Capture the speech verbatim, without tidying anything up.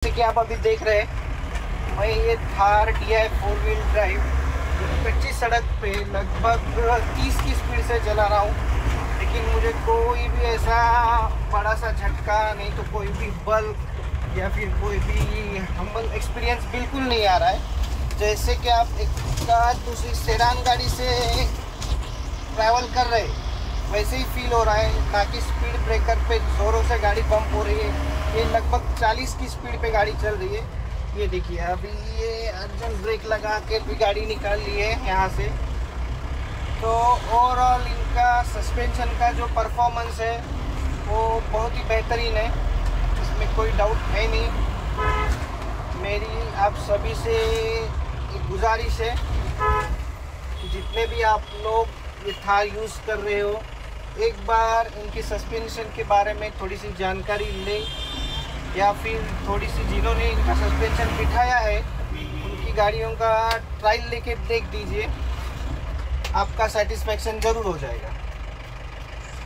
जैसे कि आप अभी देख रहे हैं, मैं ये Thar D I four wheel drive कच्ची सड़क पे लगभग तीस की स्पीड से चला रहा हूँ, लेकिन मुझे कोई भी ऐसा बड़ा सा झटका नहीं तो कोई भी बल या फिर कोई भी हम्बल एक्सपीरियंस बिल्कुल नहीं आ रहा है। जैसे कि आप एक दूसरी सेडान गाड़ी से ट्रैवल कर रहे वैसे ही फील हो रहा है, ना कि स्पीड ब्रेकर पे ज़ोरों से गाड़ी पंप हो रही है। ये लगभग चालीस की स्पीड पे गाड़ी चल रही है। ये देखिए अभी ये अर्जेंट ब्रेक लगा के भी गाड़ी निकाल ली है यहाँ से। तो ओवरऑल इनका सस्पेंशन का जो परफॉर्मेंस है वो बहुत ही बेहतरीन है, इसमें कोई डाउट है नहीं। मेरी आप सभी से एक गुजारिश है कि जितने भी आप लोग ये थार यूज़ कर रहे हो, एक बार इनकी सस्पेंशन के बारे में थोड़ी सी जानकारी लें, या फिर थोड़ी सी जिन्होंने इनका सस्पेंशन बिठाया है उनकी गाड़ियों का ट्रायल लेके देख दीजिए, आपका सेटिस्फेक्शन ज़रूर हो जाएगा।